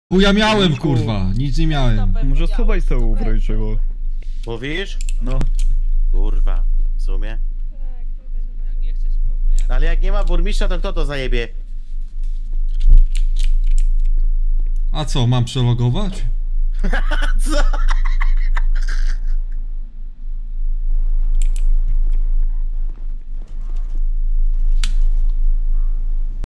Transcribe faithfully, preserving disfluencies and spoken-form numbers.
U ja miałem, kurwa, nic nie miałem. Może schowaj sobie u wrejczego. Mówisz? No. Kurwa, w sumie. Ale jak nie ma burmistrza, to kto to zajebie? A co, mam przelogować?